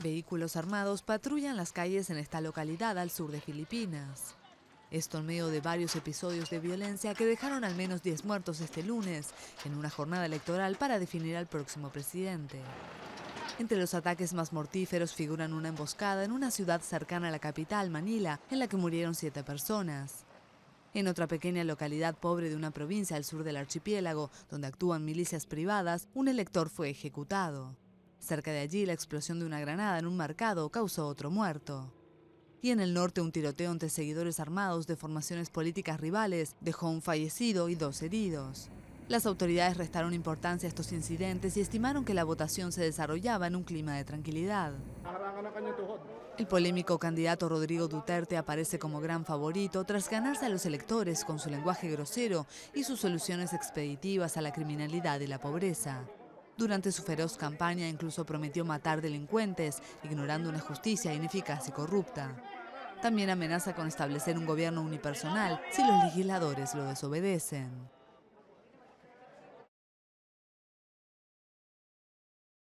Vehículos armados patrullan las calles en esta localidad al sur de Filipinas. Esto en medio de varios episodios de violencia que dejaron al menos 10 muertos este lunes, en una jornada electoral para definir al próximo presidente. Entre los ataques más mortíferos figuran una emboscada en una ciudad cercana a la capital, Manila, en la que murieron 7 personas. En otra pequeña localidad pobre de una provincia al sur del archipiélago, donde actúan milicias privadas, un elector fue ejecutado. Cerca de allí, la explosión de una granada en un mercado causó otro muerto. Y en el norte, un tiroteo entre seguidores armados de formaciones políticas rivales dejó un fallecido y 2 heridos. Las autoridades restaron importancia a estos incidentes y estimaron que la votación se desarrollaba en un clima de tranquilidad. El polémico candidato Rodrigo Duterte aparece como gran favorito tras ganarse a los electores con su lenguaje grosero y sus soluciones expeditivas a la criminalidad y la pobreza. Durante su feroz campaña incluso prometió matar delincuentes, ignorando una justicia ineficaz y corrupta. También amenaza con establecer un gobierno unipersonal si los legisladores lo desobedecen.